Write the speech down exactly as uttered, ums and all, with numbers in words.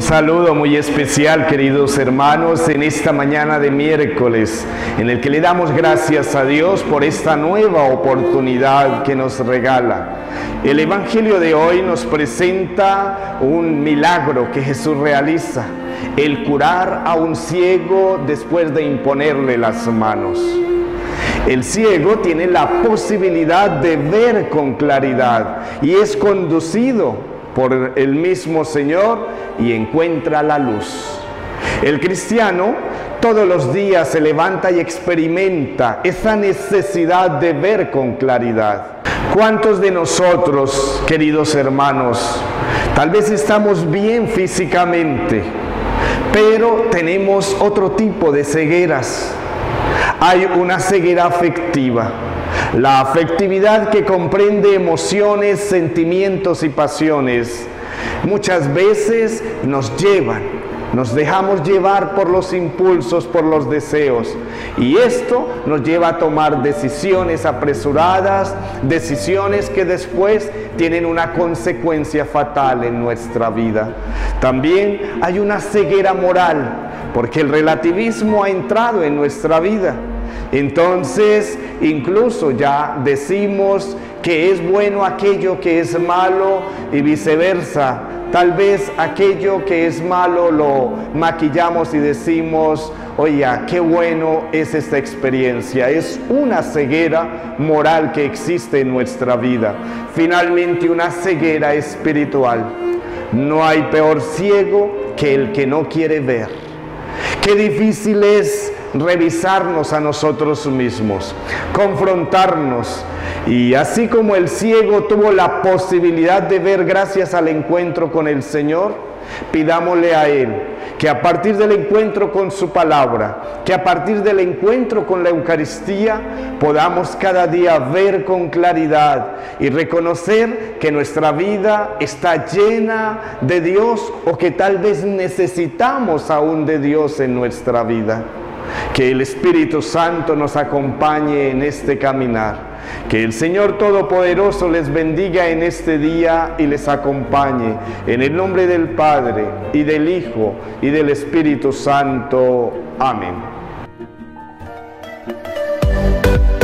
saludo muy especial, queridos hermanos, en esta mañana de miércoles, en el que le damos gracias a Dios por esta nueva oportunidad que nos regala. El Evangelio de hoy nos presenta un milagro que Jesús realiza, el curar a un ciego después de imponerle las manos. El ciego tiene la posibilidad de ver con claridad y es conducido por el mismo Señor y encuentra la luz. El cristiano todos los días se levanta y experimenta esa necesidad de ver con claridad. ¿Cuántos de nosotros, queridos hermanos, tal vez estamos bien físicamente, pero tenemos otro tipo de cegueras? Hay una ceguera afectiva. La afectividad que comprende emociones, sentimientos y pasiones muchas veces nos llevan, nos dejamos llevar por los impulsos, por los deseos, y esto nos lleva a tomar decisiones apresuradas, decisiones que después tienen una consecuencia fatal en nuestra vida. También hay una ceguera moral, porque el relativismo ha entrado en nuestra vida. Entonces, incluso ya decimos que es bueno aquello que es malo y viceversa. Tal vez aquello que es malo lo maquillamos y decimos, oye, qué bueno es esta experiencia. Es una ceguera moral que existe en nuestra vida. Finalmente, una ceguera espiritual. No hay peor ciego que el que no quiere ver. Qué difícil es revisarnos a nosotros mismos, confrontarnos, y así como el ciego tuvo la posibilidad de ver gracias al encuentro con el Señor, pidámosle a Él que a partir del encuentro con su palabra, que a partir del encuentro con la Eucaristía, podamos cada día ver con claridad y reconocer que nuestra vida está llena de Dios, o que tal vez necesitamos aún de Dios en nuestra vida. Que el Espíritu Santo nos acompañe en este caminar. Que el Señor Todopoderoso les bendiga en este día y les acompañe. En el nombre del Padre, y del Hijo, y del Espíritu Santo. Amén.